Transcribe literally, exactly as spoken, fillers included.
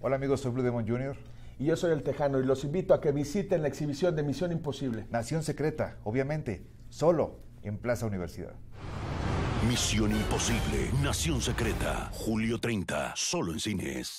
Hola amigos, soy Blue Demon junior Y yo soy el Tejano y los invito a que visiten la exhibición de Misión Imposible. Nación Secreta, obviamente, solo en Plaza Universidad. Misión Imposible, Nación Secreta, julio treinta, solo en cines.